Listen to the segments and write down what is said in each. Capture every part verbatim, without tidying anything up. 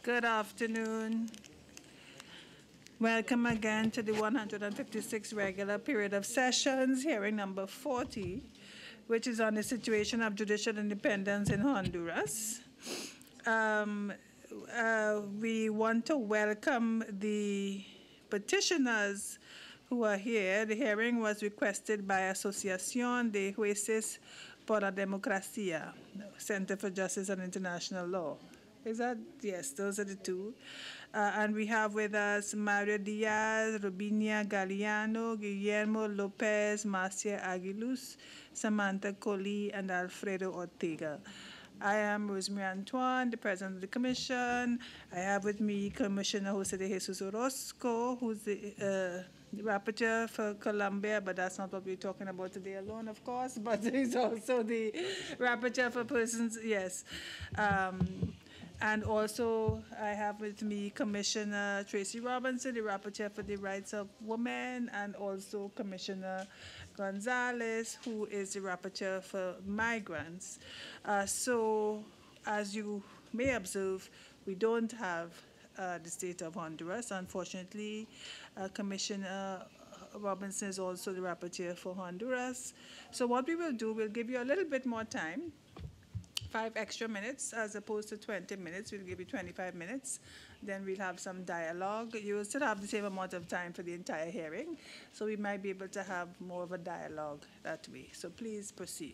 Good afternoon. Welcome again to the one hundred fifty-sixth regular period of sessions, hearing number forty, which is on the situation of judicial independence in Honduras. Um, uh, we want to welcome the petitioners who are here. The hearing was requested by Asociación de Jueces por la Democracia, Center for Justice and International Law. Is that? Yes, those are the two. Uh, and we have with us Mario Diaz, Robinia Galeano, Guillermo Lopez, Marcia Aguiluz, Samantha Coley, and Alfredo Ortega. I am Rosemary Antoine, the President of the Commission. I have with me Commissioner Jose de Jesus Orozco, who's the, uh, the rapporteur for Colombia, but that's not what we're talking about today alone, of course, but he's also the rapporteur for persons, yes. Um, And also, I have with me Commissioner Tracy Robinson, the Rapporteur for the Rights of Women, and also Commissioner Gonzalez, who is the Rapporteur for Migrants. Uh, so, as you may observe, we don't have uh, the state of Honduras. Unfortunately, uh, Commissioner Robinson is also the Rapporteur for Honduras. So what we will do, we'll give you a little bit more time, five extra minutes as opposed to twenty minutes. We'll give you twenty-five minutes. Then we'll have some dialogue. You will still have the same amount of time for the entire hearing, so we might be able to have more of a dialogue that way. So please proceed.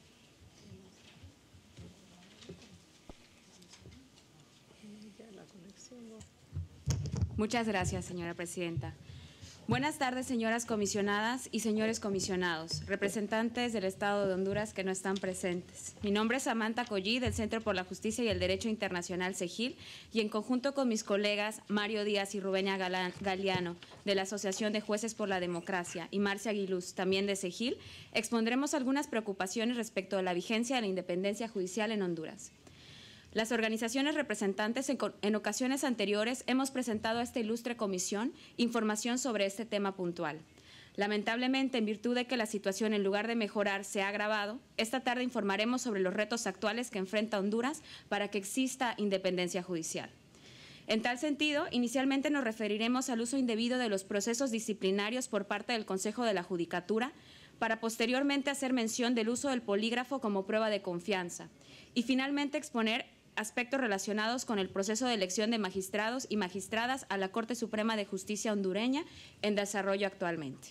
Muchas gracias, señora presidenta. Buenas tardes, señoras comisionadas y señores comisionados, representantes del Estado de Honduras que no están presentes. Mi nombre es Samantha Coley, del Centro por la Justicia y el Derecho Internacional, CEJIL, y en conjunto con mis colegas Mario Díaz y Rubenia Galeano, de la Asociación de Jueces por la Democracia, y Marcia Aguiluz, también de CEJIL, expondremos algunas preocupaciones respecto a la vigencia de la independencia judicial en Honduras. Las organizaciones representantes en, en ocasiones anteriores hemos presentado a esta ilustre comisión información sobre este tema puntual. Lamentablemente, en virtud de que la situación en lugar de mejorar se ha agravado, esta tarde informaremos sobre los retos actuales que enfrenta Honduras para que exista independencia judicial. En tal sentido, inicialmente nos referiremos al uso indebido de los procesos disciplinarios por parte del Consejo de la Judicatura, para posteriormente hacer mención del uso del polígrafo como prueba de confianza y finalmente exponer aspectos relacionados con el proceso de elección de magistrados y magistradas a la Corte Suprema de Justicia hondureña en desarrollo actualmente.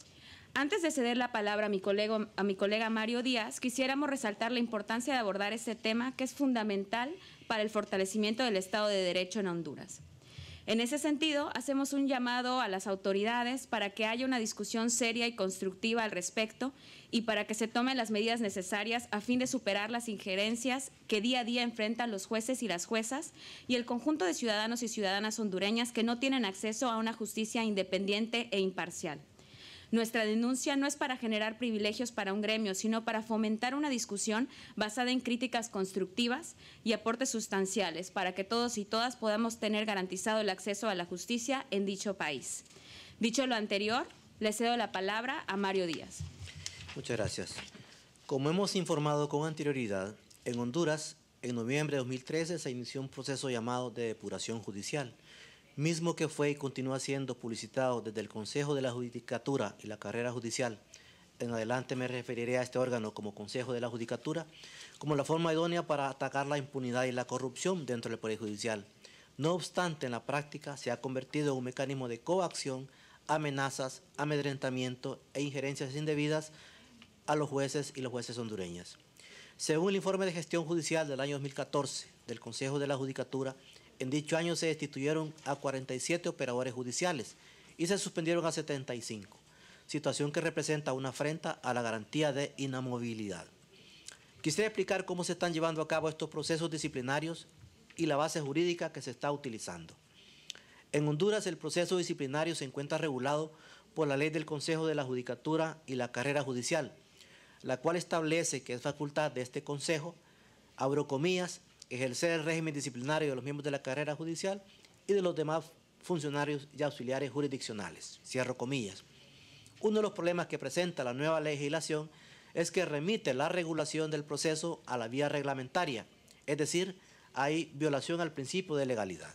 Antes de ceder la palabra a mi, colega, a mi colega Mario Díaz, quisiéramos resaltar la importancia de abordar este tema que es fundamental para el fortalecimiento del Estado de Derecho en Honduras. En ese sentido, hacemos un llamado a las autoridades para que haya una discusión seria y constructiva al respecto y para que se tomen las medidas necesarias a fin de superar las injerencias que día a día enfrentan los jueces y las juezas y el conjunto de ciudadanos y ciudadanas hondureñas que no tienen acceso a una justicia independiente e imparcial. Nuestra denuncia no es para generar privilegios para un gremio, sino para fomentar una discusión basada en críticas constructivas y aportes sustanciales para que todos y todas podamos tener garantizado el acceso a la justicia en dicho país. Dicho lo anterior, le cedo la palabra a Mario Díaz. Muchas gracias. Como hemos informado con anterioridad, en Honduras, en noviembre de dos mil trece se inició un proceso llamado de depuración judicial, mismo que fue y continúa siendo publicitado desde el Consejo de la Judicatura y la Carrera Judicial. En adelante me referiré a este órgano como Consejo de la Judicatura como la forma idónea para atacar la impunidad y la corrupción dentro del Poder Judicial. No obstante, en la práctica se ha convertido en un mecanismo de coacción, amenazas, amedrentamiento e injerencias indebidas a los jueces y los jueces hondureños. Según el informe de gestión judicial del año dos mil catorce del Consejo de la Judicatura, en dicho año se destituyeron a cuarenta y siete operadores judiciales y se suspendieron a setenta y cinco, situación que representa una afrenta a la garantía de inamovilidad. Quisiera explicar cómo se están llevando a cabo estos procesos disciplinarios y la base jurídica que se está utilizando. En Honduras, el proceso disciplinario se encuentra regulado por la ley del Consejo de la Judicatura y la Carrera Judicial, la cual establece que es facultad de este Consejo, abro comillas, ejercer el régimen disciplinario de los miembros de la carrera judicial y de los demás funcionarios y auxiliares jurisdiccionales, cierro comillas. Uno de los problemas que presenta la nueva legislación es que remite la regulación del proceso a la vía reglamentaria, es decir, hay violación al principio de legalidad.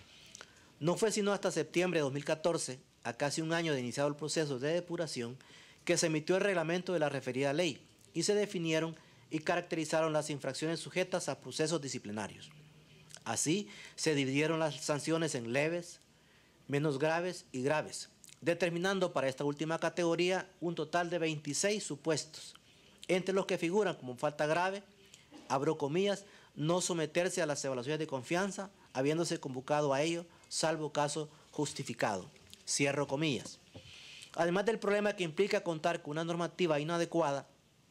No fue sino hasta septiembre de dos mil catorce, a casi un año de iniciado el proceso de depuración, que se emitió el reglamento de la referida ley y se definieron y caracterizaron las infracciones sujetas a procesos disciplinarios. Así, se dividieron las sanciones en leves, menos graves y graves, determinando para esta última categoría un total de veintiséis supuestos, entre los que figuran como falta grave, abro comillas, no someterse a las evaluaciones de confianza, habiéndose convocado a ello, salvo caso justificado, cierro comillas. Además del problema que implica contar con una normativa inadecuada,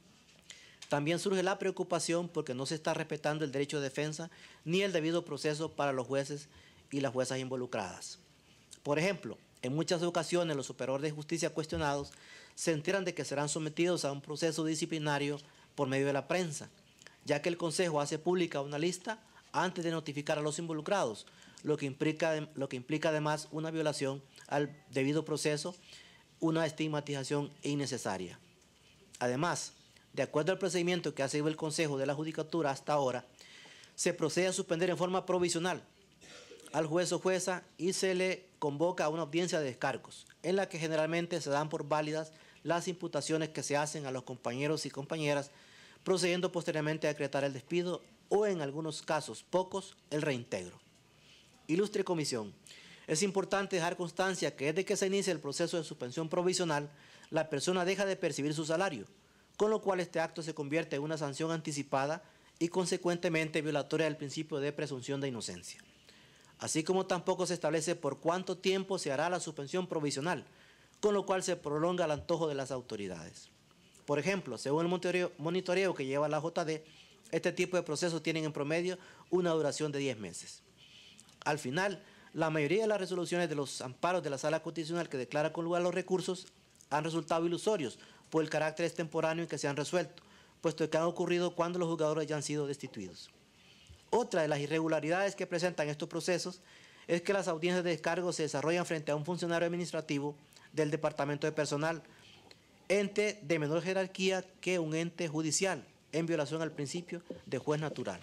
también surge la preocupación porque no se está respetando el derecho de defensa ni el debido proceso para los jueces y las juezas involucradas. Por ejemplo, en muchas ocasiones los operadores de justicia cuestionados se enteran de que serán sometidos a un proceso disciplinario por medio de la prensa, ya que el Consejo hace pública una lista antes de notificar a los involucrados, lo que implica, lo que implica además una violación al debido proceso, una estigmatización innecesaria. Además, de acuerdo al procedimiento que ha seguido el Consejo de la Judicatura hasta ahora, se procede a suspender en forma provisional al juez o jueza y se le convoca a una audiencia de descargos, en la que generalmente se dan por válidas las imputaciones que se hacen a los compañeros y compañeras, procediendo posteriormente a decretar el despido o, en algunos casos, pocos, el reintegro. Ilustre Comisión, es importante dejar constancia que desde que se inicia el proceso de suspensión provisional, la persona deja de percibir su salario, con lo cual este acto se convierte en una sanción anticipada y consecuentemente violatoria del principio de presunción de inocencia. Así como tampoco se establece por cuánto tiempo se hará la suspensión provisional, con lo cual se prolonga el antojo de las autoridades. Por ejemplo, según el monitoreo, monitoreo que lleva la J D, este tipo de procesos tienen en promedio una duración de diez meses. Al final, la mayoría de las resoluciones de los amparos de la Sala Constitucional que declara con lugar los recursos han resultado ilusorios por el carácter extemporáneo en que se han resuelto, puesto que han ocurrido cuando los juzgadores ya han sido destituidos. Otra de las irregularidades que presentan estos procesos es que las audiencias de descargo se desarrollan frente a un funcionario administrativo del Departamento de Personal, ente de menor jerarquía que un ente judicial, en violación al principio de juez natural.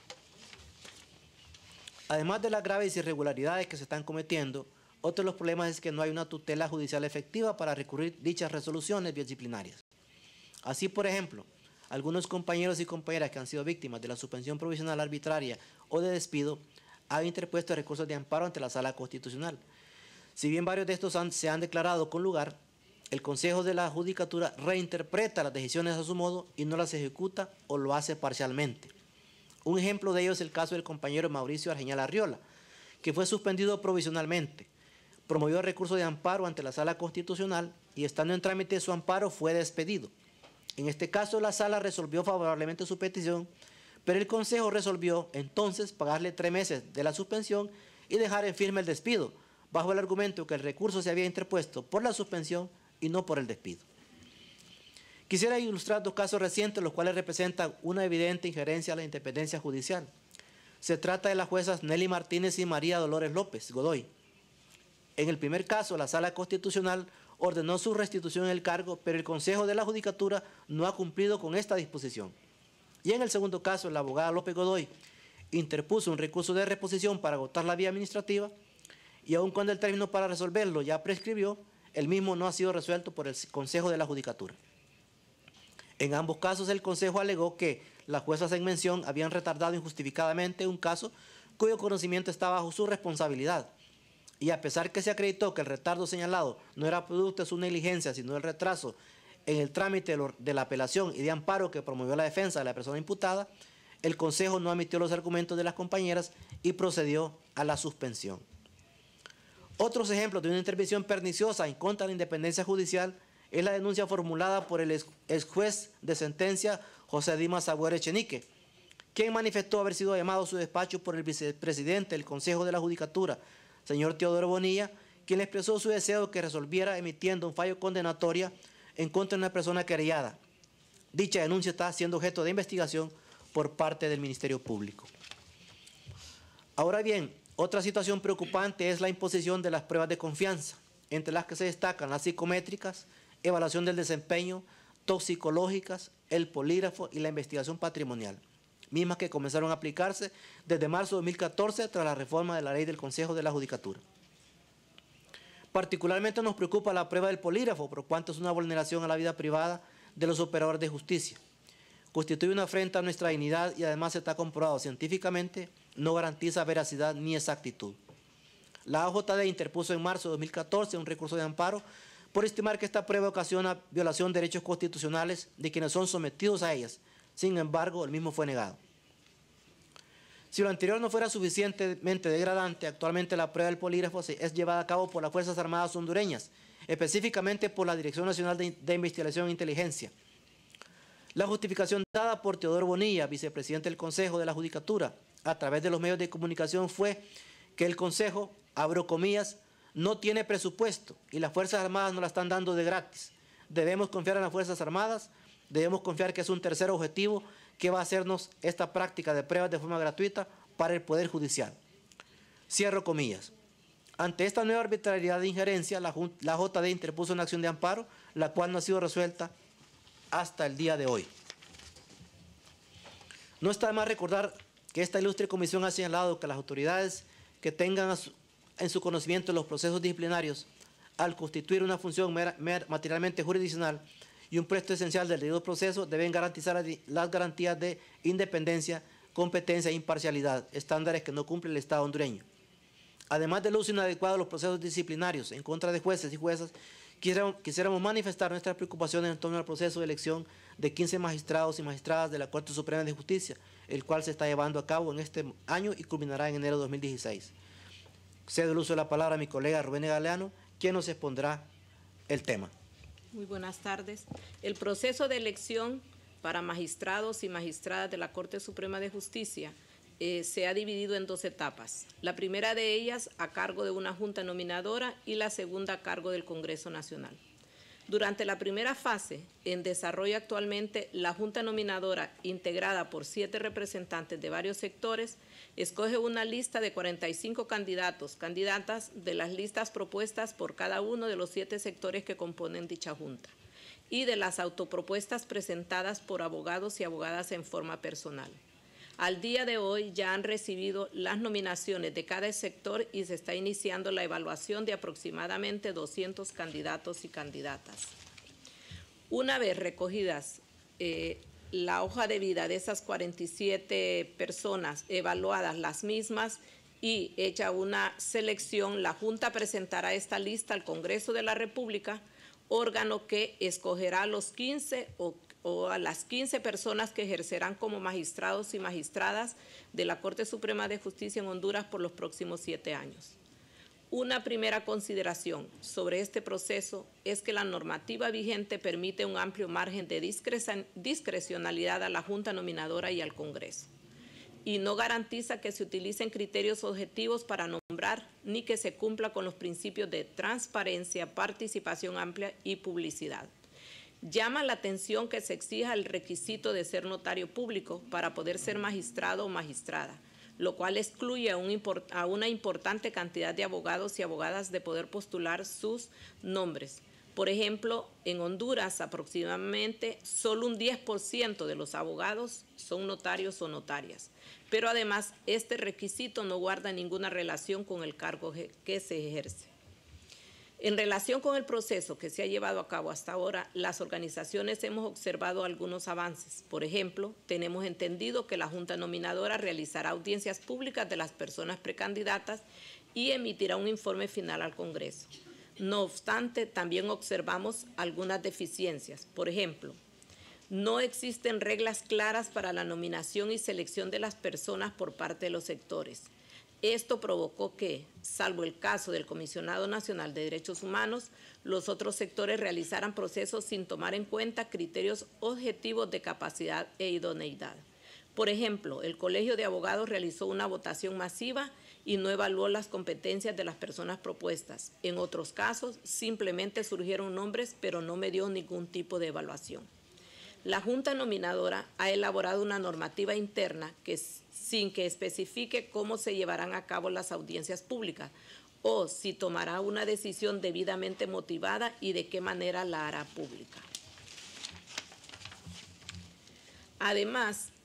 Además de las graves irregularidades que se están cometiendo, otro de los problemas es que no hay una tutela judicial efectiva para recurrir dichas resoluciones disciplinarias. Así, por ejemplo, algunos compañeros y compañeras que han sido víctimas de la suspensión provisional arbitraria o de despido han interpuesto recursos de amparo ante la Sala Constitucional. Si bien varios de estos han, se han declarado con lugar, el Consejo de la Judicatura reinterpreta las decisiones a su modo y no las ejecuta o lo hace parcialmente. Un ejemplo de ello es el caso del compañero Mauricio Argeñal Arriola, que fue suspendido provisionalmente, promovió recurso de amparo ante la Sala Constitucional y, estando en trámite su amparo, fue despedido. En este caso, la Sala resolvió favorablemente su petición, pero el Consejo resolvió entonces pagarle tres meses de la suspensión y dejar en firme el despido, bajo el argumento que el recurso se había interpuesto por la suspensión y no por el despido. Quisiera ilustrar dos casos recientes, los cuales representan una evidente injerencia a la independencia judicial. Se trata de las juezas Nelly Martínez y María Dolores López Godoy. En el primer caso, la Sala Constitucional ordenó su restitución en el cargo, pero el Consejo de la Judicatura no ha cumplido con esta disposición. Y en el segundo caso, la abogada López Godoy interpuso un recurso de reposición para agotar la vía administrativa y aun cuando el término para resolverlo ya prescribió, el mismo no ha sido resuelto por el Consejo de la Judicatura. En ambos casos, el Consejo alegó que las juezas en mención habían retardado injustificadamente un caso cuyo conocimiento estaba bajo su responsabilidad. Y a pesar que se acreditó que el retardo señalado no era producto de su negligencia, sino del retraso en el trámite de la apelación y de amparo que promovió la defensa de la persona imputada, el Consejo no admitió los argumentos de las compañeras y procedió a la suspensión. Otros ejemplos de una intervención perniciosa en contra de la independencia judicial es la denuncia formulada por el ex juez de sentencia José Dimas Agüero Echenique, quien manifestó haber sido llamado a su despacho por el vicepresidente del Consejo de la Judicatura, señor Teodoro Bonilla, quien le expresó su deseo de que resolviera emitiendo un fallo condenatorio en contra de una persona querellada. Dicha denuncia está siendo objeto de investigación por parte del Ministerio Público. Ahora bien, otra situación preocupante es la imposición de las pruebas de confianza, entre las que se destacan las psicométricas, evaluación del desempeño, toxicológicas, el polígrafo y la investigación patrimonial. mismas que comenzaron a aplicarse desde marzo de dos mil catorce tras la reforma de la ley del Consejo de la Judicatura. Particularmente nos preocupa la prueba del polígrafo, por cuanto es una vulneración a la vida privada de los operadores de justicia. Constituye una afrenta a nuestra dignidad y además está comprobado científicamente, no garantiza veracidad ni exactitud. La A J D interpuso en marzo de dos mil catorce un recurso de amparo por estimar que esta prueba ocasiona violación de derechos constitucionales de quienes son sometidos a ellas. Sin embargo, el mismo fue negado. Si lo anterior no fuera suficientemente degradante, actualmente la prueba del polígrafo es llevada a cabo por las Fuerzas Armadas hondureñas, específicamente por la Dirección Nacional de, de Investigación e Inteligencia. La justificación dada por Teodoro Bonilla, vicepresidente del Consejo de la Judicatura, a través de los medios de comunicación fue que el Consejo, abro comillas, no tiene presupuesto y las Fuerzas Armadas nos la están dando de gratis. Debemos confiar en las Fuerzas Armadas, debemos confiar que es un tercer objetivo que va a hacernos esta práctica de pruebas de forma gratuita para el Poder Judicial. Cierro comillas. Ante esta nueva arbitrariedad de injerencia, la, la J D interpuso una acción de amparo, la cual no ha sido resuelta hasta el día de hoy. No está de más recordar que esta ilustre comisión ha señalado que las autoridades que tengan su, en su conocimiento los procesos disciplinarios, al constituir una función mera, mera, materialmente jurisdiccional y un puesto esencial del debido proceso, deben garantizar las garantías de independencia, competencia e imparcialidad, estándares que no cumple el Estado hondureño. Además del uso inadecuado de los procesos disciplinarios en contra de jueces y juezas, quisiéramos, quisiéramos manifestar nuestras preocupaciones en torno al proceso de elección de quince magistrados y magistradas de la Corte Suprema de Justicia, el cual se está llevando a cabo en este año y culminará en enero de dos mil dieciséis. Cedo el uso de la palabra a mi colega Rubén Galeano, quien nos expondrá el tema. Muy buenas tardes. El proceso de elección para magistrados y magistradas de la Corte Suprema de Justicia eh, se ha dividido en dos etapas. La primera de ellas a cargo de una junta nominadora y la segunda a cargo del Congreso Nacional. Durante la primera fase, en desarrollo actualmente, la junta nominadora, integrada por siete representantes de varios sectores, escoge una lista de cuarenta y cinco candidatos, candidatas de las listas propuestas por cada uno de los siete sectores que componen dicha junta y de las autopropuestas presentadas por abogados y abogadas en forma personal. Al día de hoy ya han recibido las nominaciones de cada sector y se está iniciando la evaluación de aproximadamente doscientos candidatos y candidatas. Una vez recogidas eh, la hoja de vida de esas cuarenta y siete personas, evaluadas las mismas y hecha una selección, la Junta presentará esta lista al Congreso de la República, órgano que escogerá a los quince o o a las quince personas que ejercerán como magistrados y magistradas de la Corte Suprema de Justicia en Honduras por los próximos siete años. Una primera consideración sobre este proceso es que la normativa vigente permite un amplio margen de discrecionalidad a la Junta Nominadora y al Congreso, y no garantiza que se utilicen criterios objetivos para nombrar ni que se cumpla con los principios de transparencia, participación amplia y publicidad. Llama la atención que se exija el requisito de ser notario público para poder ser magistrado o magistrada, lo cual excluye a, un import, a una importante cantidad de abogados y abogadas de poder postular sus nombres. Por ejemplo, en Honduras aproximadamente solo un diez por ciento de los abogados son notarios o notarias, pero además este requisito no guarda ninguna relación con el cargo que se ejerce. En relación con el proceso que se ha llevado a cabo hasta ahora, las organizaciones hemos observado algunos avances. Por ejemplo, tenemos entendido que la Junta Nominadora realizará audiencias públicas de las personas precandidatas y emitirá un informe final al Congreso. No obstante, también observamos algunas deficiencias. Por ejemplo, no existen reglas claras para la nominación y selección de las personas por parte de los sectores. Esto provocó que, salvo el caso del Comisionado Nacional de Derechos Humanos, los otros sectores realizaran procesos sin tomar en cuenta criterios objetivos de capacidad e idoneidad. Por ejemplo, el Colegio de Abogados realizó una votación masiva y no evaluó las competencias de las personas propuestas. En otros casos, simplemente surgieron nombres, pero no me dio ningún tipo de evaluación. La Junta Nominadora ha elaborado una normativa interna que, sin que especifique cómo se llevarán a cabo las audiencias públicas o si tomará una decisión debidamente motivada y de qué manera la hará pública. Además,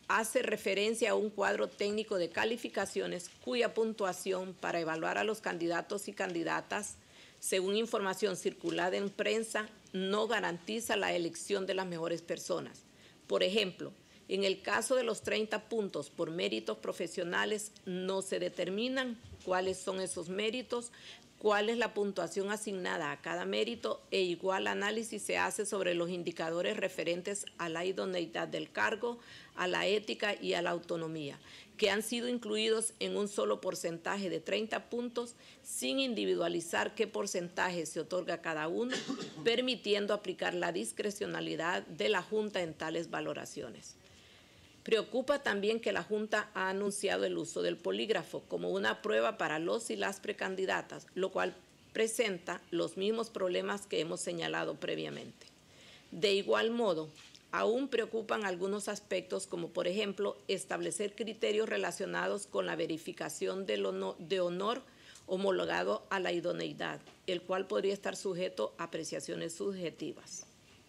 hace referencia a un cuadro técnico de calificaciones cuya puntuación para evaluar a los candidatos y candidatas, según información circulada en prensa, no garantiza la elección de las mejores personas. Por ejemplo, en el caso de los treinta puntos por méritos profesionales, no se determinan cuáles son esos méritos, cuál es la puntuación asignada a cada mérito e igual análisis se hace sobre los indicadores referentes a la idoneidad del cargo, a la ética y a la autonomía, que han sido incluidos en un solo porcentaje de treinta puntos sin individualizar qué porcentaje se otorga a cada uno, permitiendo aplicar la discrecionalidad de la Junta en tales valoraciones. Preocupa también que la Junta ha anunciado el uso del polígrafo como una prueba para los y las precandidatas, lo cual presenta los mismos problemas que hemos señalado previamente. De igual modo, aún preocupan algunos aspectos como, por ejemplo, establecer criterios relacionados con la verificación del honor, de honor homologado a la idoneidad, el cual podría estar sujeto a apreciaciones subjetivas.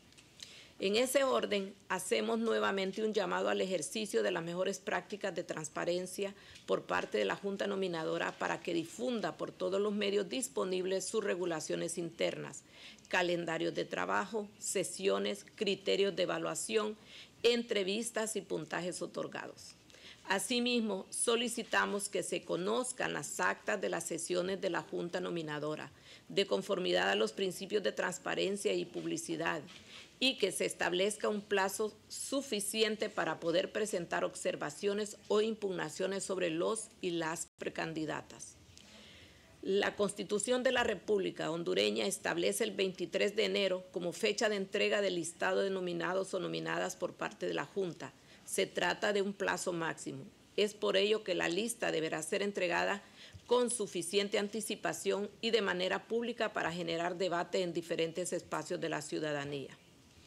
En ese orden, hacemos nuevamente un llamado al ejercicio de las mejores prácticas de transparencia por parte de la Junta Nominadora para que difunda por todos los medios disponibles sus regulaciones internas, calendarios de trabajo, sesiones, criterios de evaluación, entrevistas y puntajes otorgados. Asimismo, solicitamos que se conozcan las actas de las sesiones de la Junta Nominadora, de conformidad a los principios de transparencia y publicidad, y que se establezca un plazo suficiente para poder presentar observaciones o impugnaciones sobre los y las precandidatas. La Constitución de la República hondureña establece el veintitrés de enero como fecha de entrega del listado de nominados o nominadas por parte de la Junta. Se trata de un plazo máximo. Es por ello que la lista deberá ser entregada con suficiente anticipación y de manera pública para generar debate en diferentes espacios de la ciudadanía.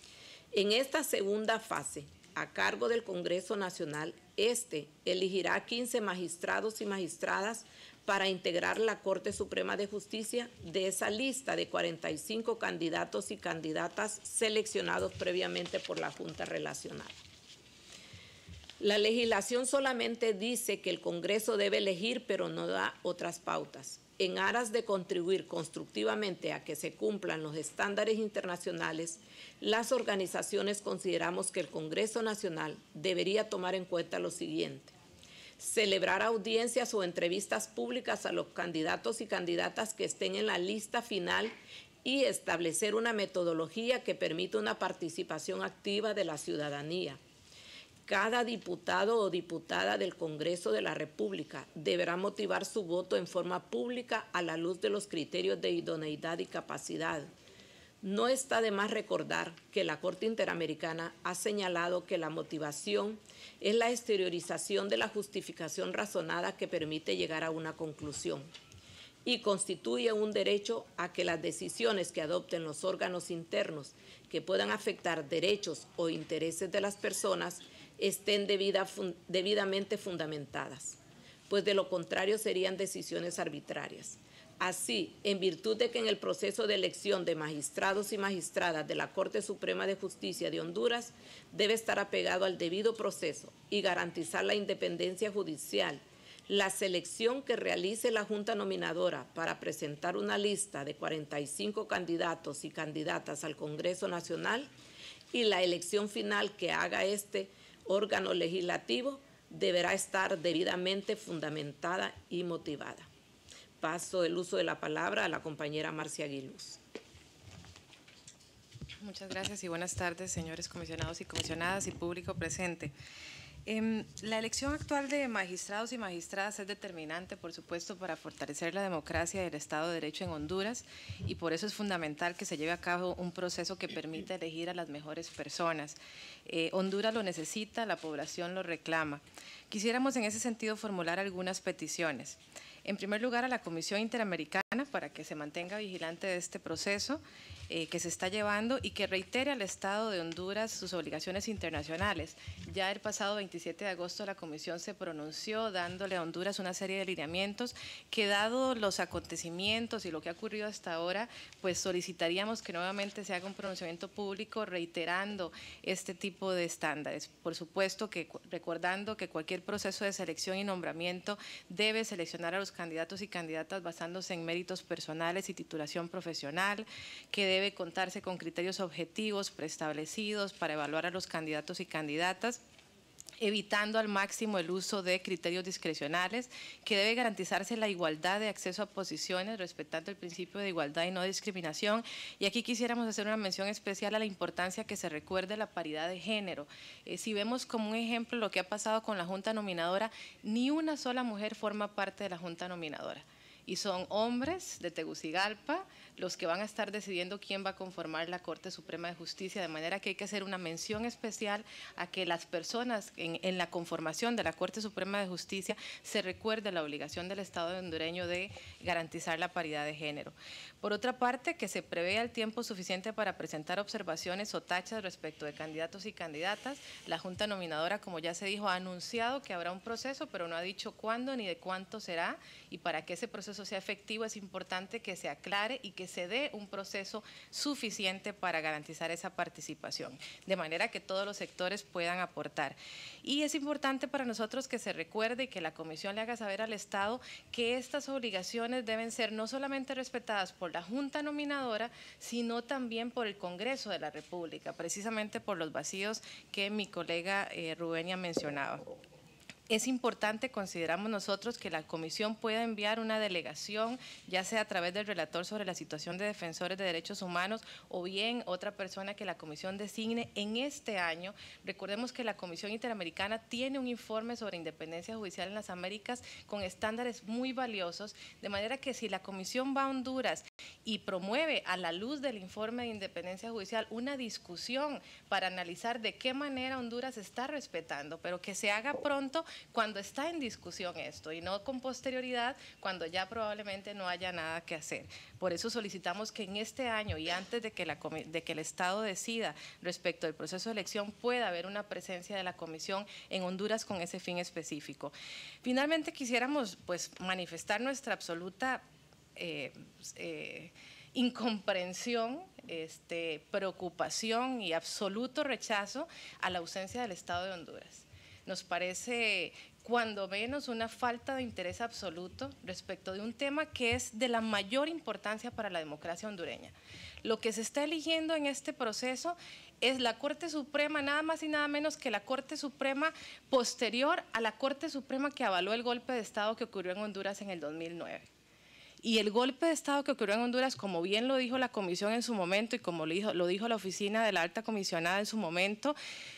En esta segunda fase, a cargo del Congreso Nacional, este elegirá quince magistrados y magistradas para integrar la Corte Suprema de Justicia de esa lista de cuarenta y cinco candidatos y candidatas seleccionados previamente por la Junta Relacional. La legislación solamente dice que el Congreso debe elegir, pero no da otras pautas. En aras de contribuir constructivamente a que se cumplan los estándares internacionales, las organizaciones consideramos que el Congreso Nacional debería tomar en cuenta lo siguiente: celebrar audiencias o entrevistas públicas a los candidatos y candidatas que estén en la lista final y establecer una metodología que permita una participación activa de la ciudadanía. Cada diputado o diputada del Congreso de la República deberá motivar su voto en forma pública a la luz de los criterios de idoneidad y capacidad. No está de más recordar que la Corte Interamericana ha señalado que la motivación es la exteriorización de la justificación razonada que permite llegar a una conclusión y constituye un derecho a que las decisiones que adopten los órganos internos que puedan afectar derechos o intereses de las personas estén debida, fun, debidamente fundamentadas, pues de lo contrario serían decisiones arbitrarias. Así, en virtud de que en el proceso de elección de magistrados y magistradas de la Corte Suprema de Justicia de Honduras debe estar apegado al debido proceso y garantizar la independencia judicial, la selección que realice la Junta Nominadora para presentar una lista de cuarenta y cinco candidatos y candidatas al Congreso Nacional y la elección final que haga este órgano legislativo deberá estar debidamente fundamentada y motivada. Paso el uso de la palabra a la compañera Marcia Aguiluz. Muchas gracias y buenas tardes, señores comisionados y comisionadas y público presente. Eh, la elección actual de magistrados y magistradas es determinante, por supuesto, para fortalecer la democracia y el Estado de Derecho en Honduras, y por eso es fundamental que se lleve a cabo un proceso que permita elegir a las mejores personas. Eh, Honduras lo necesita, la población lo reclama. Quisiéramos en ese sentido formular algunas peticiones. En primer lugar, a la Comisión Interamericana para que se mantenga vigilante de este proceso eh, que se está llevando y que reitere al Estado de Honduras sus obligaciones internacionales. Ya el pasado veintisiete de agosto la Comisión se pronunció dándole a Honduras una serie de lineamientos que, dado los acontecimientos y lo que ha ocurrido hasta ahora, pues solicitaríamos que nuevamente se haga un pronunciamiento público reiterando este tipo de estándares. Por supuesto que recordando que cualquier proceso de selección y nombramiento debe seleccionar a los candidatos y candidatas basándose en méritos personales y titulación profesional, que debe contarse con criterios objetivos preestablecidos para evaluar a los candidatos y candidatas, evitando al máximo el uso de criterios discrecionales, que debe garantizarse la igualdad de acceso a posiciones, respetando el principio de igualdad y no discriminación. Y aquí quisiéramos hacer una mención especial a la importancia que se recuerde la paridad de género. Eh, si vemos como un ejemplo lo que ha pasado con la Junta Nominadora, ni una sola mujer forma parte de la Junta Nominadora. Y son hombres de Tegucigalpa los que van a estar decidiendo quién va a conformar la Corte Suprema de Justicia, de manera que hay que hacer una mención especial a que las personas en, en la conformación de la Corte Suprema de Justicia se recuerde la obligación del Estado hondureño de garantizar la paridad de género. Por otra parte, que se prevea el tiempo suficiente para presentar observaciones o tachas respecto de candidatos y candidatas. La Junta Nominadora, como ya se dijo, ha anunciado que habrá un proceso, pero no ha dicho cuándo ni de cuánto será, y para que ese proceso sea efectivo es importante que se aclare y que se dé un proceso suficiente para garantizar esa participación, de manera que todos los sectores puedan aportar. Y es importante para nosotros que se recuerde y que la Comisión le haga saber al Estado que estas obligaciones deben ser no solamente respetadas por la Junta Nominadora, sino también por el Congreso de la República, precisamente por los vacíos que mi colega eh, Rubenia mencionaba. Es importante, consideramos nosotros, que la Comisión pueda enviar una delegación, ya sea a través del relator sobre la situación de defensores de derechos humanos o bien otra persona que la Comisión designe en este año. Recordemos que la Comisión Interamericana tiene un informe sobre independencia judicial en las Américas con estándares muy valiosos, de manera que si la Comisión va a Honduras y promueve a la luz del informe de independencia judicial una discusión para analizar de qué manera Honduras está respetando, pero que se haga pronto cuando está en discusión esto y no con posterioridad cuando ya probablemente no haya nada que hacer. Por eso solicitamos que en este año y antes de que, la, de que el Estado decida respecto al proceso de elección pueda haber una presencia de la Comisión en Honduras con ese fin específico. Finalmente quisiéramos pues manifestar nuestra absoluta eh, eh, incomprensión, este, preocupación y absoluto rechazo a la ausencia del Estado de Honduras. Nos parece cuando menos una falta de interés absoluto respecto de un tema que es de la mayor importancia para la democracia hondureña. Lo que se está eligiendo en este proceso es la Corte Suprema, nada más y nada menos que la Corte Suprema posterior a la Corte Suprema que avaló el golpe de Estado que ocurrió en Honduras en el dos mil nueve. Y el golpe de Estado que ocurrió en Honduras, como bien lo dijo la Comisión en su momento y como lo dijo, lo dijo la Oficina de la Alta Comisionada en su momento,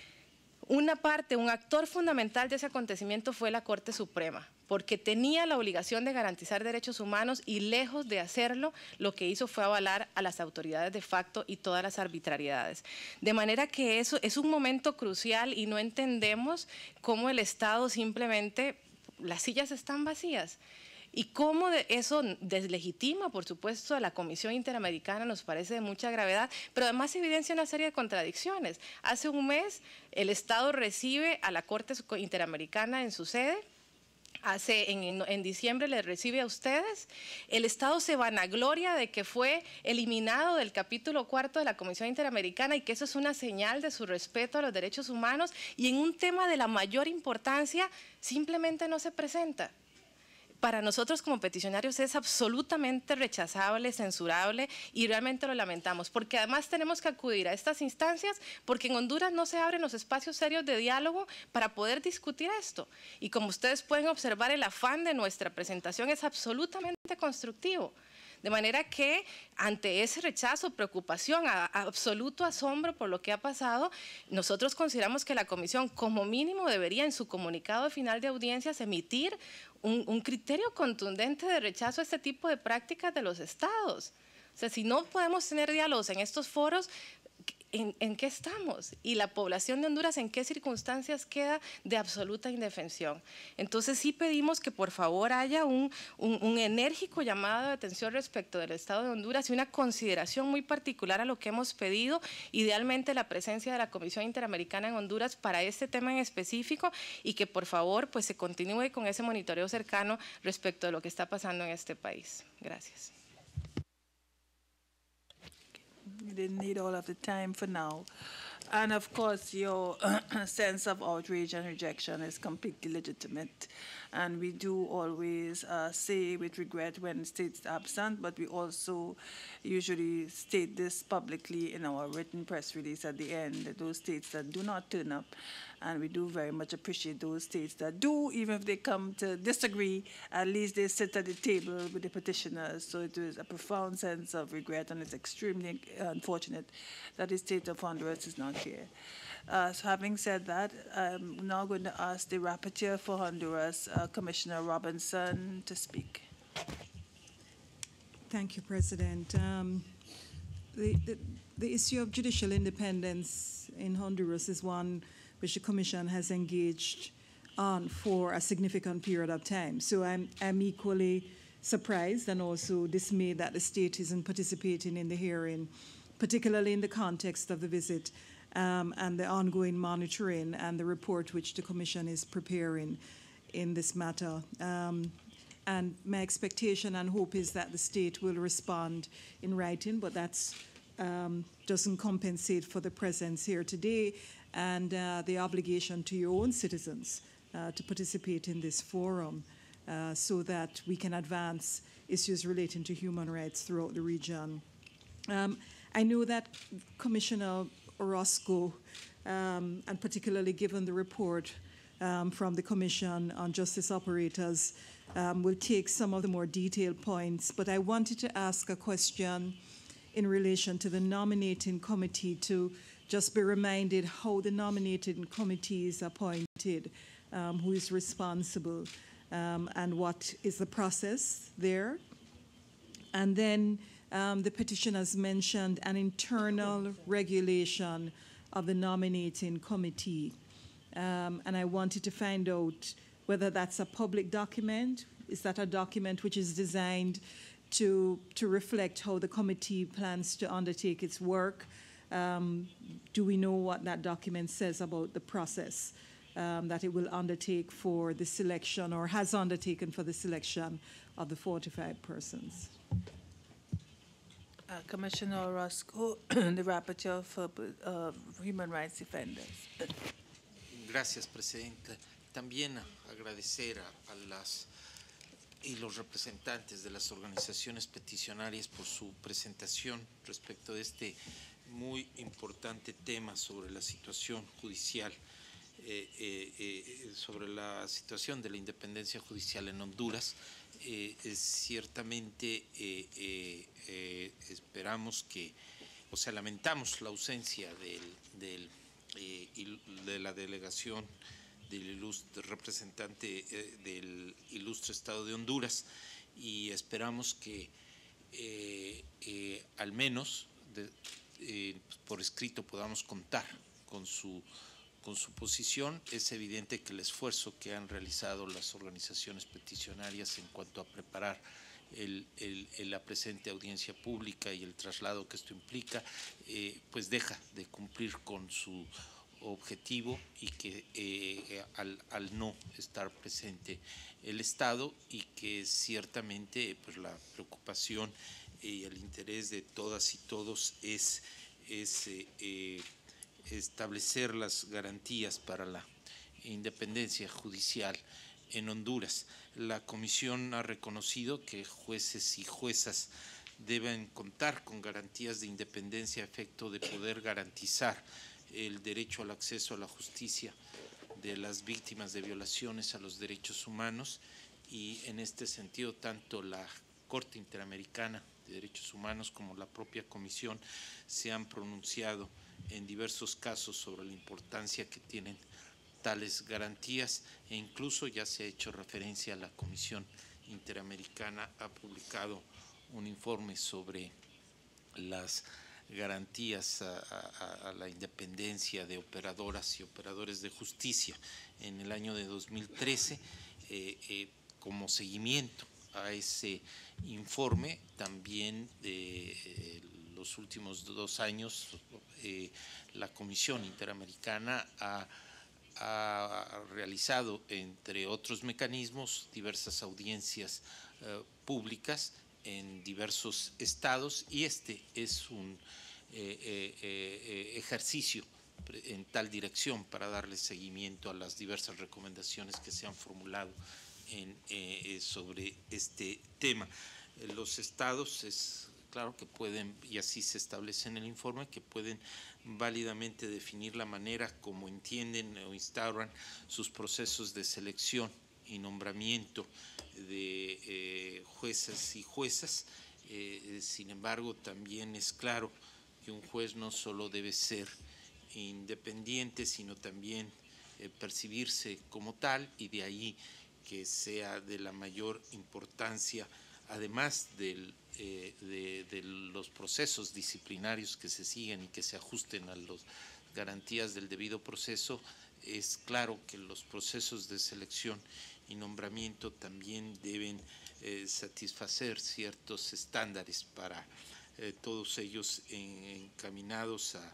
una parte, un actor fundamental de ese acontecimiento fue la Corte Suprema, porque tenía la obligación de garantizar derechos humanos y lejos de hacerlo, lo que hizo fue avalar a las autoridades de facto y todas las arbitrariedades. De manera que eso es un momento crucial y no entendemos cómo el Estado simplemente, las sillas están vacías. Y cómo eso deslegitima, por supuesto, a la Comisión Interamericana nos parece de mucha gravedad, pero además evidencia una serie de contradicciones. Hace un mes el Estado recibe a la Corte Interamericana en su sede, Hace, en, en diciembre les recibe a ustedes, el Estado se vanagloria de que fue eliminado del capítulo cuarto de la Comisión Interamericana y que eso es una señal de su respeto a los derechos humanos y en un tema de la mayor importancia simplemente no se presenta. Para nosotros como peticionarios es absolutamente rechazable, censurable y realmente lo lamentamos, porque además tenemos que acudir a estas instancias porque en Honduras no se abren los espacios serios de diálogo para poder discutir esto. Y como ustedes pueden observar, el afán de nuestra presentación es absolutamente constructivo. De manera que ante ese rechazo, preocupación, a, a absoluto asombro por lo que ha pasado, nosotros consideramos que la Comisión como mínimo debería en su comunicado final de audiencias emitir un, un criterio contundente de rechazo a este tipo de prácticas de los estados. O sea, si no podemos tener diálogos en estos foros, ¿En, ¿En qué estamos? Y la población de Honduras, ¿en qué circunstancias queda de absoluta indefensión? Entonces sí pedimos que por favor haya un, un, un enérgico llamado de atención respecto del Estado de Honduras y una consideración muy particular a lo que hemos pedido, idealmente la presencia de la Comisión Interamericana en Honduras para este tema en específico, y que por favor pues se continúe con ese monitoreo cercano respecto de lo que está pasando en este país. Gracias. You didn't need all of the time for now. And of course, your sense of outrage and rejection is completely legitimate. And we do always uh, say with regret when states are absent, but we also usually state this publicly in our written press release at the end, that those states that do not turn up. And we do very much appreciate those states that do, even if they come to disagree, at least they sit at the table with the petitioners. So it is a profound sense of regret, and it's extremely unfortunate that the state of Honduras is not here. Uh, so having said that, I'm now going to ask the rapporteur for Honduras, uh, Commissioner Robinson, to speak. Thank you, President. Um, the, the, the issue of judicial independence in Honduras is one which the Commission has engaged on for a significant period of time. So I'm, I'm equally surprised and also dismayed that the state isn't participating in the hearing, particularly in the context of the visit um, and the ongoing monitoring and the report which the Commission is preparing in this matter. Um, and my expectation and hope is that the state will respond in writing, but that's um, doesn't compensate for the presence here today and uh, the obligation to your own citizens uh, to participate in this forum uh, so that we can advance issues relating to human rights throughout the region. Um, I know that Commissioner Orozco, um, and particularly given the report um, from the Commission on Justice Operators, um, will take some of the more detailed points, but I wanted to ask a question in relation to the nominating committee, to just be reminded how the nominating committee is appointed, um, who is responsible, um, and what is the process there. And then um, the petitioners mentioned an internal regulation of the nominating committee. Um, and I wanted to find out whether that's a public document. Is that a document which is designed to, to reflect how the committee plans to undertake its work? Um, do we know what that document says about the process um, that it will undertake for the selection, or has undertaken for the selection of the forty-five persons? Uh, Commissioner Orozco, the rapporteur for uh, human rights defenders. Gracias, Presidenta. También agradecer a, a las y los representantes de las organizaciones peticionarias por su presentación respecto de este muy importante tema sobre la situación judicial, eh, eh, eh, sobre la situación de la independencia judicial en Honduras. Eh, es ciertamente eh, eh, eh, esperamos que, o sea, lamentamos la ausencia del, del, eh, de la delegación del ilustre representante eh, del ilustre Estado de Honduras, y esperamos que eh, eh, al menos de, eh, por escrito podamos contar con su, con su posición. Es evidente que el esfuerzo que han realizado las organizaciones peticionarias en cuanto a preparar el, el, el, la presente audiencia pública y el traslado que esto implica, eh, pues deja de cumplir con su objetivo, y que eh, al, al no estar presente el Estado, y que ciertamente pues la preocupación y el interés de todas y todos es, es eh, eh, establecer las garantías para la independencia judicial en Honduras. La Comisión ha reconocido que jueces y juezas deben contar con garantías de independencia a efecto de poder garantizar el derecho al acceso a la justicia de las víctimas de violaciones a los derechos humanos, y en este sentido tanto la Corte Interamericana de Derechos Humanos como la propia Comisión se han pronunciado en diversos casos sobre la importancia que tienen tales garantías, e incluso ya se ha hecho referencia a la Comisión Interamericana, ha publicado un informe sobre las garantías a, a, a la independencia de operadoras y operadores de justicia en el año de dos mil trece, eh, eh, como seguimiento a ese informe. También eh, los últimos dos años eh, la Comisión Interamericana ha, ha realizado, entre otros mecanismos, diversas audiencias eh, públicas en diversos estados, y este es un eh, eh, eh, ejercicio en tal dirección para darle seguimiento a las diversas recomendaciones que se han formulado en, eh, sobre este tema. Eh, los estados, es claro que pueden, y así se establece en el informe, que pueden válidamente definir la manera como entienden o instauran sus procesos de selección y nombramiento de eh, jueces y juezas. Eh, sin embargo, también es claro que un juez no solo debe ser independiente, sino también eh, percibirse como tal, y de ahí que sea de la mayor importancia, además del, eh, de, de los procesos disciplinarios que se siguen y que se ajusten a las garantías del debido proceso. Es claro que los procesos de selección y nombramiento también deben eh, satisfacer ciertos estándares para eh, todos ellos en, encaminados a,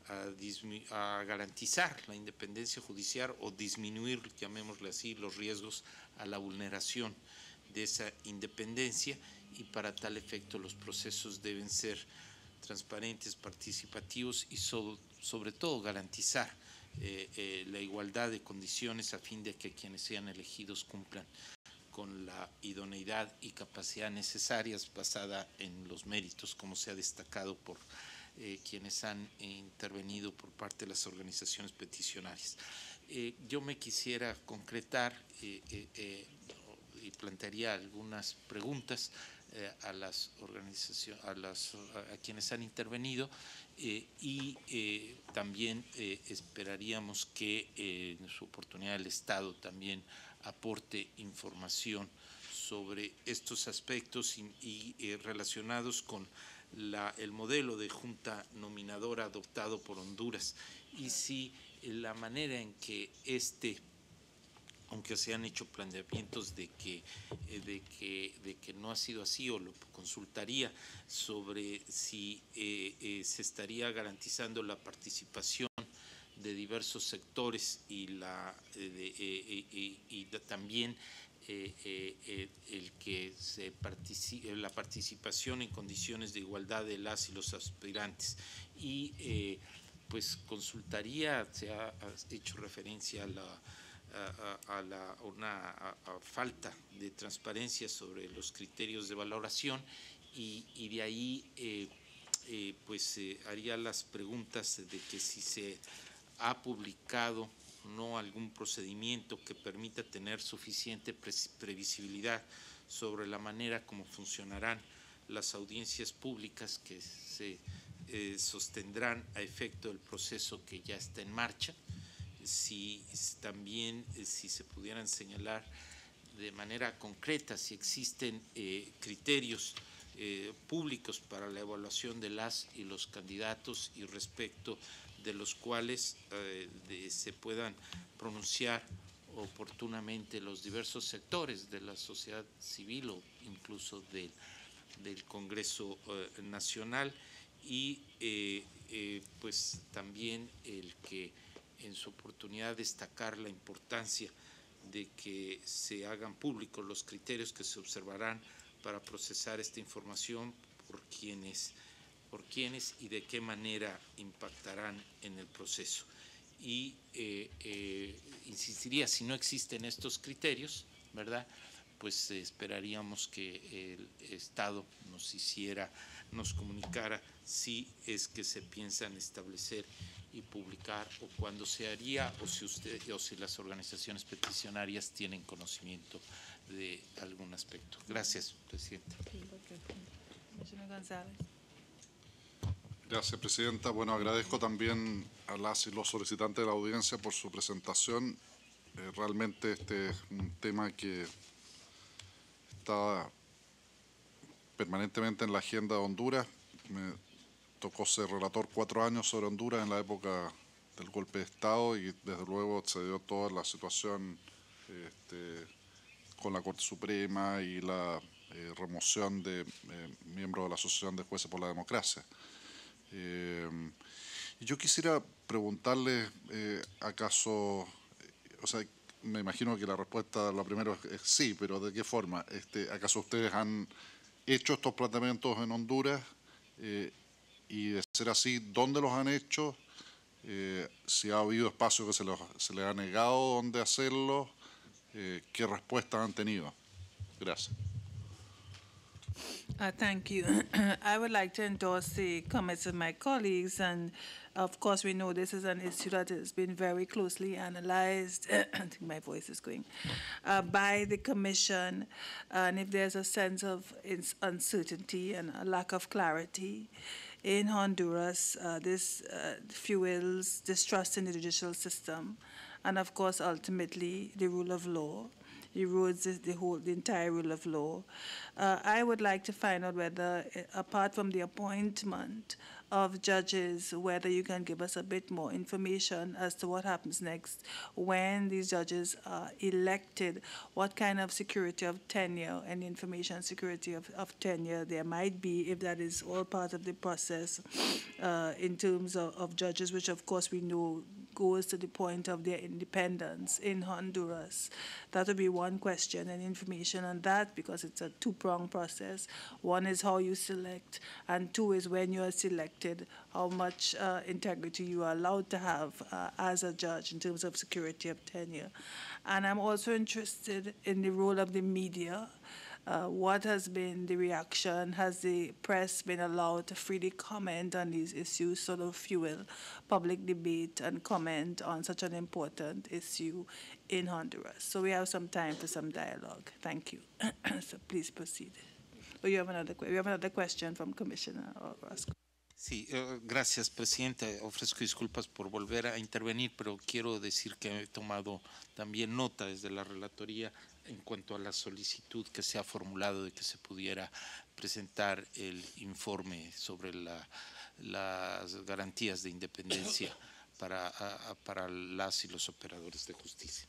a, a garantizar la independencia judicial o disminuir, llamémosle así, los riesgos a la vulneración de esa independencia, y para tal efecto los procesos deben ser transparentes, participativos y so, sobre todo garantizar eh, eh, la igualdad de condiciones a fin de que quienes sean elegidos cumplan con la idoneidad y capacidad necesarias basada en los méritos, como se ha destacado por eh, quienes han intervenido por parte de las organizaciones peticionarias. Eh, yo me quisiera concretar eh, eh, eh, y plantearía algunas preguntas eh, a las organizaciones, a, las, a quienes han intervenido, eh, y eh, también eh, esperaríamos que eh, en su oportunidad el Estado también aporte información sobre estos aspectos y, y eh, relacionados con la, el modelo de junta nominadora adoptado por Honduras, y si la manera en que este, aunque se han hecho planteamientos de que, de que, de que no ha sido así, o lo consultaría sobre si eh, eh, se estaría garantizando la participación de diversos sectores y, la, eh, de, eh, eh, y de, también eh, eh, el que se participe, la participación en condiciones de igualdad de las y los aspirantes. Y eh, pues consultaría, se ha, ha hecho referencia a la a, a, la, una a, a falta de transparencia sobre los criterios de valoración, y, y de ahí eh, eh, pues eh, haría las preguntas de que si se ha publicado no algún procedimiento que permita tener suficiente pre previsibilidad sobre la manera como funcionarán las audiencias públicas que se eh, sostendrán a efecto del proceso que ya está en marcha. Si también, si se pudieran señalar de manera concreta si existen eh, criterios eh, públicos para la evaluación de las y los candidatos, y respecto de los cuales eh, de, se puedan pronunciar oportunamente los diversos sectores de la sociedad civil o incluso del, del Congreso eh, Nacional, y eh, eh, pues también el que en su oportunidad destacar la importancia de que se hagan públicos los criterios que se observarán para procesar esta información, por quienes, por quienes y de qué manera impactarán en el proceso. Y eh, eh, insistiría, si no existen estos criterios, ¿verdad?, pues eh, esperaríamos que el Estado nos hiciera, nos comunicara si es que se piensan establecer y publicar, o cuándo se haría, o si usted o si las organizaciones peticionarias tienen conocimiento de algún aspecto. Gracias, Presidenta. Gracias, Presidenta. Bueno, agradezco también a las y los solicitantes de la audiencia por su presentación. Eh, realmente este es un tema que está permanentemente en la agenda de Honduras. Me tocó ser relator cuatro años sobre Honduras en la época del golpe de Estado y desde luego se dio toda la situación este, con la Corte Suprema y la eh, remoción de eh, miembros de la Asociación de Jueces por la Democracia. Eh, yo quisiera preguntarle, eh, ¿acaso, o sea, me imagino que la respuesta, la primera es, es sí, pero ¿de qué forma? Este, ¿Acaso ustedes han hecho estos planteamientos en Honduras? Eh, y de ser así, ¿dónde los han hecho? Eh, si ha habido espacio que se, los, se les ha negado dónde hacerlo, eh, ¿qué respuestas han tenido? Gracias. Uh, thank you. I would like to endorse the comments of my colleagues, and of course we know this is an issue that has been very closely analyzed, I think my voice is going, uh, by the Commission, and if there's a sense of uncertainty and a lack of clarity in Honduras, uh, this uh, fuels distrust in the judicial system, and of course ultimately the rule of law. Erodes the whole, the entire rule of law. Uh, I would like to find out whether, apart from the appointment of judges, whether you can give us a bit more information as to what happens next when these judges are elected, what kind of security of tenure and information security of, of tenure there might be, if that is all part of the process uh, in terms of, of judges, which of course we know goes to the point of their independence in Honduras. That would be one question, and information on that, because it's a two-pronged process. One is how you select, and two is when you are selected, how much uh, integrity you are allowed to have uh, as a judge in terms of security of tenure. And I'm also interested in the role of the media. Uh, what has been the reaction? Has the press been allowed to freely comment on these issues, sort of fuel public debate and comment on such an important issue in Honduras? So we have some time for some dialogue. Thank you. So please proceed. Oh, you have another, we have another question from Commissioner Orozco. Sí, uh, gracias, Presidenta. Ofrezco disculpas por volver a intervenir, pero quiero decir que he tomado también nota desde la Relatoría en cuanto a la solicitud que se ha formulado de que se pudiera presentar el informe sobre la, las garantías de independencia para, a, para las y los operadores de justicia.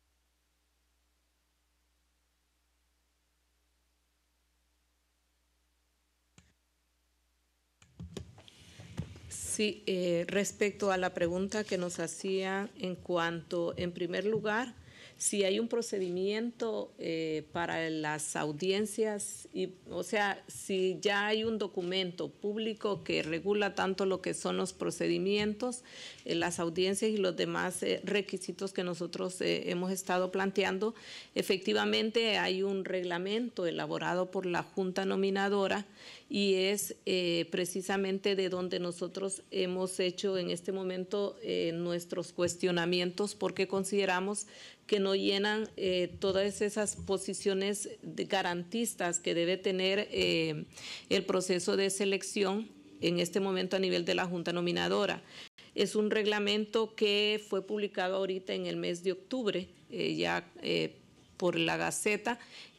Sí, eh, respecto a la pregunta que nos hacía en cuanto, en primer lugar, si hay un procedimiento eh, para las audiencias, y, o sea, si ya hay un documento público que regula tanto lo que son los procedimientos, eh, las audiencias y los demás eh, requisitos que nosotros eh, hemos estado planteando, efectivamente hay un reglamento elaborado por la Junta Nominadora y es eh, precisamente de donde nosotros hemos hecho en este momento eh, nuestros cuestionamientos, porque consideramos que no llenan eh, todas esas posiciones de garantistas que debe tener eh, el proceso de selección en este momento a nivel de la Junta Nominadora. Es un reglamento que fue publicado ahorita en el mes de octubre, eh, ya eh, por la Gaceta,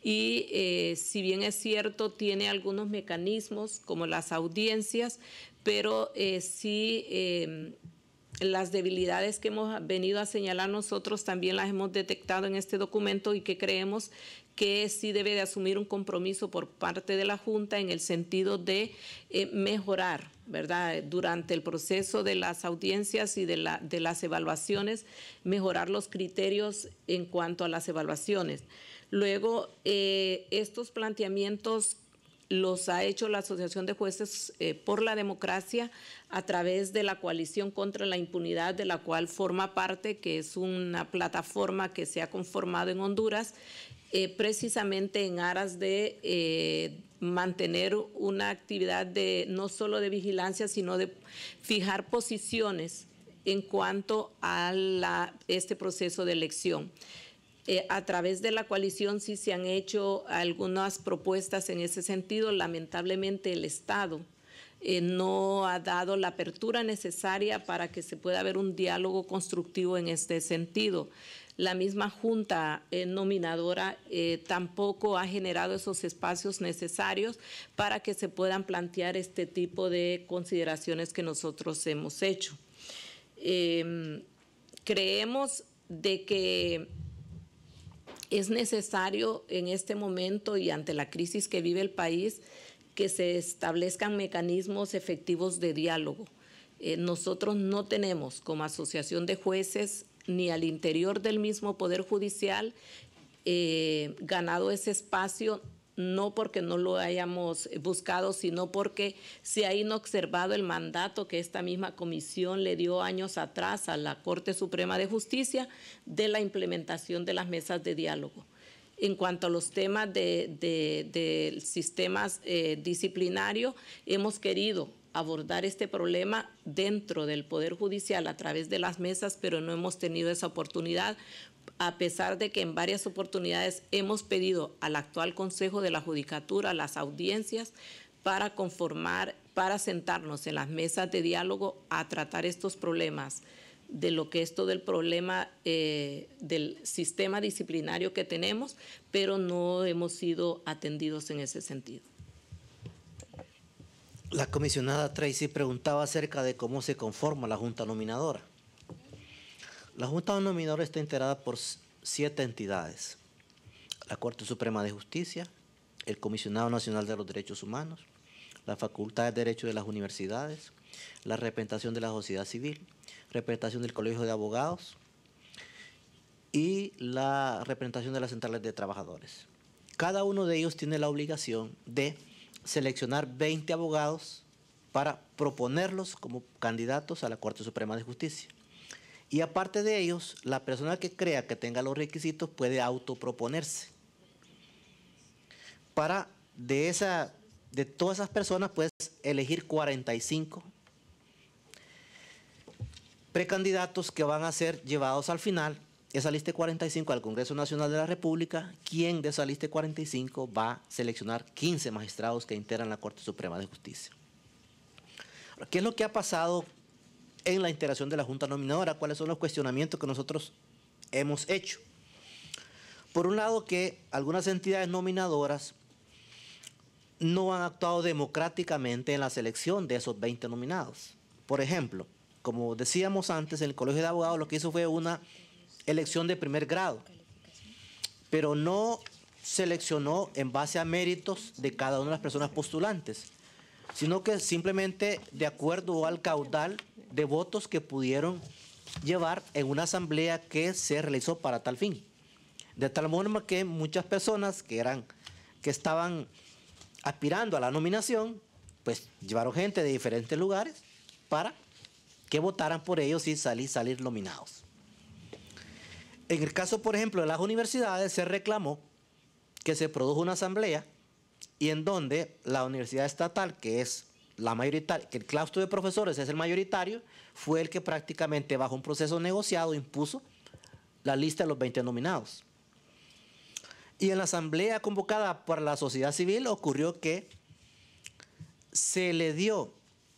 y eh, si bien es cierto, tiene algunos mecanismos como las audiencias, pero eh, sí eh, las debilidades que hemos venido a señalar nosotros también las hemos detectado en este documento y que creemos que sí debe de asumir un compromiso por parte de la Junta en el sentido de eh, mejorar, ¿verdad?, durante el proceso de las audiencias y de, la, de las evaluaciones, mejorar los criterios en cuanto a las evaluaciones. Luego, eh, estos planteamientos los ha hecho la Asociación de Jueces eh, por la Democracia a través de la Coalición contra la Impunidad, de la cual forma parte, que es una plataforma que se ha conformado en Honduras, eh, precisamente en aras de eh, mantener una actividad de no solo de vigilancia, sino de fijar posiciones en cuanto a la, este proceso de elección. Eh, a través de la coalición sí se han hecho algunas propuestas en ese sentido. Lamentablemente el Estado eh, no ha dado la apertura necesaria para que se pueda haber un diálogo constructivo en este sentido. La misma Junta eh, nominadora eh, tampoco ha generado esos espacios necesarios para que se puedan plantear este tipo de consideraciones que nosotros hemos hecho. Eh, creemos de que es necesario en este momento y ante la crisis que vive el país que se establezcan mecanismos efectivos de diálogo. Eh, nosotros no tenemos como asociación de jueces ni al interior del mismo Poder Judicial eh, ganado ese espacio, no porque no lo hayamos buscado, sino porque se ha inobservado el mandato que esta misma comisión le dio años atrás a la Corte Suprema de Justicia de la implementación de las mesas de diálogo. En cuanto a los temas de, de, de sistemas eh, disciplinarios, hemos querido abordar este problema dentro del Poder Judicial a través de las mesas, pero no hemos tenido esa oportunidad, a pesar de que en varias oportunidades hemos pedido al actual Consejo de la Judicatura, las audiencias, para conformar, para sentarnos en las mesas de diálogo a tratar estos problemas, de lo que es todo el problema eh, del sistema disciplinario que tenemos, pero no hemos sido atendidos en ese sentido. La comisionada Tracy preguntaba acerca de cómo se conforma la Junta Nominadora. La Junta Nominadora está integrada por siete entidades: la Corte Suprema de Justicia, el Comisionado Nacional de los Derechos Humanos, la Facultad de Derecho de las Universidades, la representación de la sociedad civil, representación del Colegio de Abogados y la representación de las centrales de trabajadores. Cada uno de ellos tiene la obligación de seleccionar veinte abogados para proponerlos como candidatos a la Corte Suprema de Justicia. Y aparte de ellos, la persona que crea que tenga los requisitos puede autoproponerse. Para de, esa, de todas esas personas, puedes elegir cuarenta y cinco precandidatos que van a ser llevados al final, esa lista de cuarenta y cinco al Congreso Nacional de la República, quien de esa lista de cuarenta y cinco va a seleccionar quince magistrados que integran la Corte Suprema de Justicia. ¿Qué es lo que ha pasado en la integración de la Junta Nominadora? ¿Cuáles son los cuestionamientos que nosotros hemos hecho? Por un lado, que algunas entidades nominadoras no han actuado democráticamente en la selección de esos veinte nominados. Por ejemplo, como decíamos antes, el Colegio de Abogados lo que hizo fue una elección de primer grado, pero no seleccionó en base a méritos de cada una de las personas postulantes, sino que simplemente de acuerdo al caudal de votos que pudieron llevar en una asamblea que se realizó para tal fin. De tal forma que muchas personas que, eran, que estaban aspirando a la nominación, pues llevaron gente de diferentes lugares para que votaran por ellos y salir, salir nominados. En el caso, por ejemplo, de las universidades, se reclamó que se produjo una asamblea y en donde la universidad estatal, que es la mayoritaria, que el claustro de profesores es el mayoritario, fue el que prácticamente bajo un proceso negociado impuso la lista de los veinte nominados. Y en la asamblea convocada por la sociedad civil ocurrió que se le dio,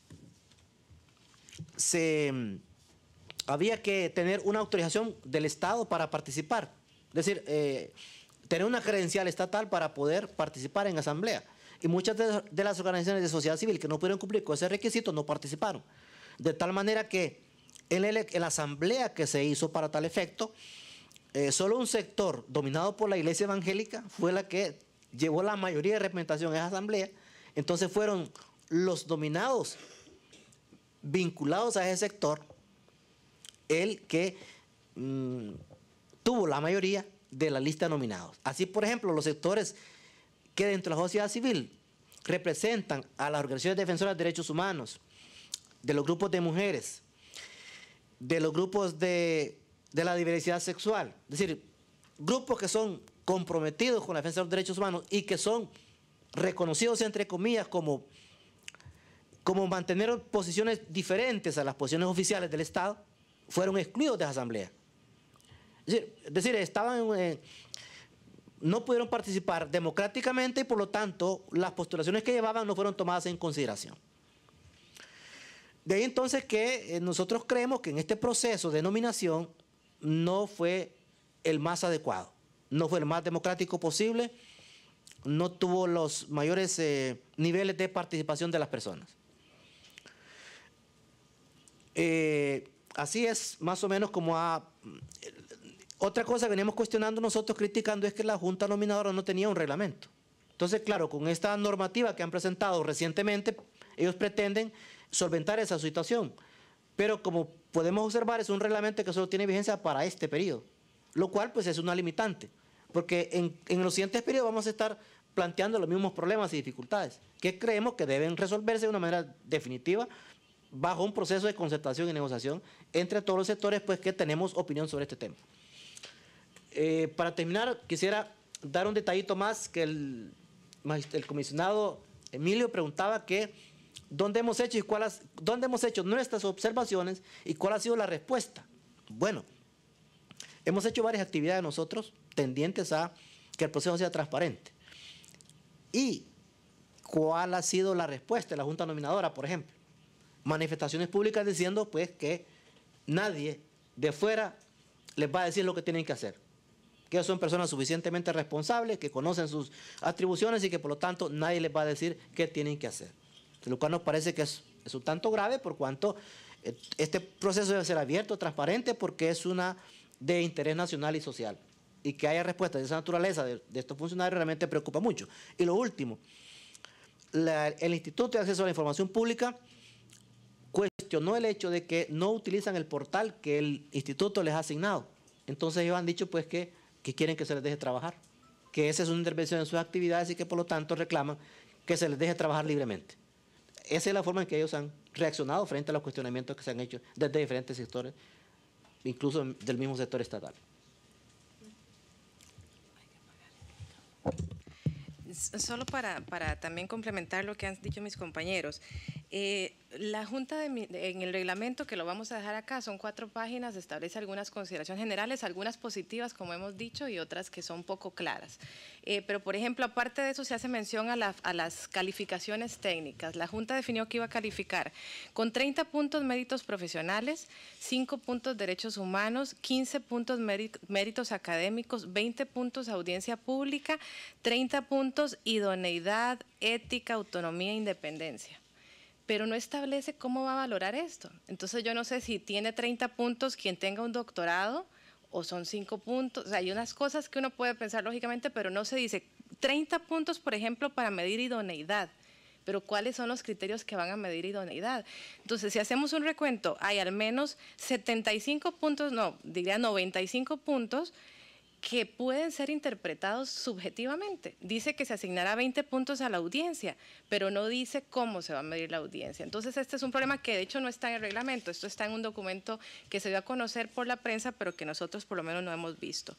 se... había que tener una autorización del Estado para participar, es decir, eh, tener una credencial estatal para poder participar en asamblea. Y muchas de, de las organizaciones de sociedad civil que no pudieron cumplir con ese requisito no participaron. De tal manera que en, el, en la asamblea que se hizo para tal efecto, eh, solo un sector dominado por la Iglesia Evangélica fue la que llevó la mayoría de representación en esa asamblea. Entonces fueron los dominados vinculados a ese sector el que mmm, tuvo la mayoría de la lista de nominados. Así, por ejemplo, los sectores que dentro de la sociedad civil representan a las organizaciones defensoras de derechos humanos, de los grupos de mujeres, de los grupos de, de la diversidad sexual, es decir, grupos que son comprometidos con la defensa de los derechos humanos y que son reconocidos, entre comillas, como, como mantener posiciones diferentes a las posiciones oficiales del Estado, fueron excluidos de esa asamblea. Es decir, es decir estaban, eh, no pudieron participar democráticamente y por lo tanto las postulaciones que llevaban no fueron tomadas en consideración. De ahí entonces que eh, nosotros creemos que en este proceso de nominación no fue el más adecuado, no fue el más democrático posible, no tuvo los mayores eh, niveles de participación de las personas. Eh, así es más o menos como ha... Otra cosa que venimos cuestionando nosotros, criticando, es que la Junta Nominadora no tenía un reglamento. Entonces, claro, con esta normativa que han presentado recientemente, ellos pretenden solventar esa situación. Pero como podemos observar, es un reglamento que solo tiene vigencia para este periodo, lo cual pues es una limitante, porque en, en los siguientes periodos vamos a estar planteando los mismos problemas y dificultades, que creemos que deben resolverse de una manera definitiva bajo un proceso de concertación y negociación entre todos los sectores pues, que tenemos opinión sobre este tema. Eh, para terminar, quisiera dar un detallito más que el, el comisionado Emilio preguntaba que dónde hemos hecho y cuál has, dónde hemos hecho nuestras observaciones y cuál ha sido la respuesta. Bueno, hemos hecho varias actividades nosotros tendientes a que el proceso sea transparente. ¿Y cuál ha sido la respuesta de la Junta Nominadora, por ejemplo? Manifestaciones públicas diciendo pues que nadie de fuera les va a decir lo que tienen que hacer, que ellos son personas suficientemente responsables, que conocen sus atribuciones y que por lo tanto nadie les va a decir qué tienen que hacer. Lo cual nos parece que es, es un tanto grave por cuanto este proceso debe ser abierto, transparente, porque es una de interés nacional y social. Y que haya respuestas de esa naturaleza de, de estos funcionarios realmente preocupa mucho. Y lo último, la, el Instituto de Acceso a la Información Pública cuestionó el hecho de que no utilizan el portal que el instituto les ha asignado. Entonces ellos han dicho pues que, que quieren que se les deje trabajar, que esa es una intervención en sus actividades y que por lo tanto reclaman que se les deje trabajar libremente. Esa es la forma en que ellos han reaccionado frente a los cuestionamientos que se han hecho desde diferentes sectores, incluso del mismo sector estatal. Solo para, para también complementar lo que han dicho mis compañeros, eh, la Junta, de, en el reglamento, que lo vamos a dejar acá, son cuatro páginas, establece algunas consideraciones generales, algunas positivas, como hemos dicho, y otras que son poco claras. Eh, pero, por ejemplo, aparte de eso, se hace mención a, la, a las calificaciones técnicas. La Junta definió que iba a calificar con treinta puntos méritos profesionales, cinco puntos derechos humanos, quince puntos méritos académicos, veinte puntos audiencia pública, treinta puntos idoneidad, ética, autonomía e independencia. Pero no establece cómo va a valorar esto. Entonces yo no sé si tiene treinta puntos quien tenga un doctorado o son cinco puntos. O sea, hay unas cosas que uno puede pensar lógicamente, pero no se dice treinta puntos, por ejemplo, para medir idoneidad. Pero ¿cuáles son los criterios que van a medir idoneidad? Entonces, si hacemos un recuento, hay al menos setenta y cinco puntos, no, diría noventa y cinco puntos que pueden ser interpretados subjetivamente. Dice que se asignará veinte puntos a la audiencia, pero no dice cómo se va a medir la audiencia. Entonces, este es un problema que de hecho no está en el reglamento, esto está en un documento que se dio a conocer por la prensa, pero que nosotros por lo menos no hemos visto.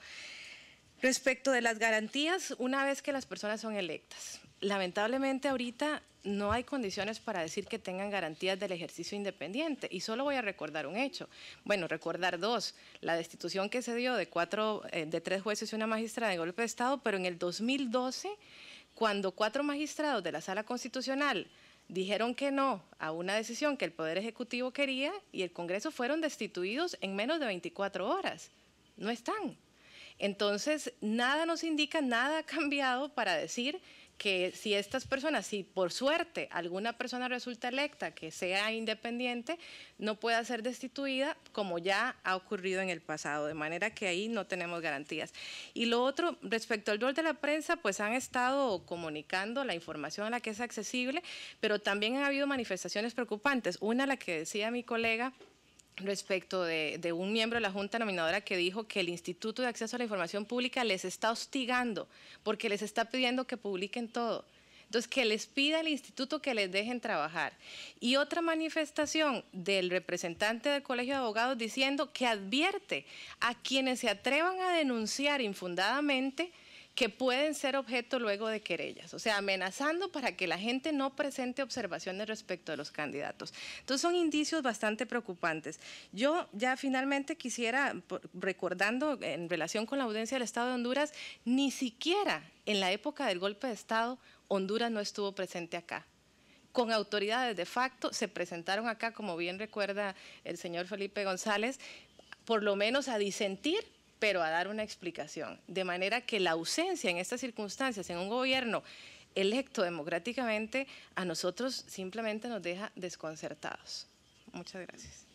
Respecto de las garantías, una vez que las personas son electas, lamentablemente ahorita no hay condiciones para decir que tengan garantías del ejercicio independiente. Y solo voy a recordar un hecho. Bueno, recordar dos. La destitución que se dio de, cuatro, eh, de tres jueces y una magistrada de golpe de Estado, pero en el dos mil doce, cuando cuatro magistrados de la Sala Constitucional dijeron que no a una decisión que el Poder Ejecutivo quería y el Congreso, fueron destituidos en menos de veinticuatro horas. No están. Entonces, nada nos indica, nada ha cambiado para decir que si estas personas, si por suerte alguna persona resulta electa que sea independiente, no pueda ser destituida como ya ha ocurrido en el pasado, de manera que ahí no tenemos garantías. Y lo otro, respecto al rol de la prensa, pues han estado comunicando la información a la que es accesible, pero también ha habido manifestaciones preocupantes. Una, la que decía mi colega, respecto de, de un miembro de la Junta Nominadora que dijo que el Instituto de Acceso a la Información Pública les está hostigando porque les está pidiendo que publiquen todo. Entonces, que les pida al instituto que les dejen trabajar. Y otra manifestación del representante del Colegio de Abogados diciendo que advierte a quienes se atrevan a denunciar infundadamente que pueden ser objeto luego de querellas, o sea, amenazando para que la gente no presente observaciones respecto de los candidatos. Entonces, son indicios bastante preocupantes. Yo ya finalmente quisiera, recordando en relación con la audiencia del Estado de Honduras, ni siquiera en la época del golpe de Estado, Honduras no estuvo presente acá. con autoridades de facto, se presentaron acá, como bien recuerda el señor Felipe González, por lo menos a disentir, pero a dar una explicación. De manera que la ausencia en estas circunstancias, en un gobierno electo democráticamente, a nosotros simplemente nos deja desconcertados. Muchas gracias.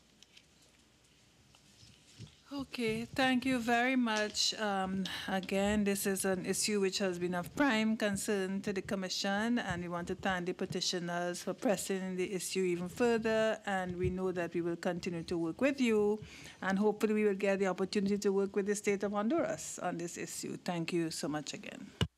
Okay, thank you very much. Um, again, this is an issue which has been of prime concern to the Commission, and we want to thank the petitioners for pressing the issue even further, and we know that we will continue to work with you, and hopefully we will get the opportunity to work with the state of Honduras on this issue. Thank you so much again.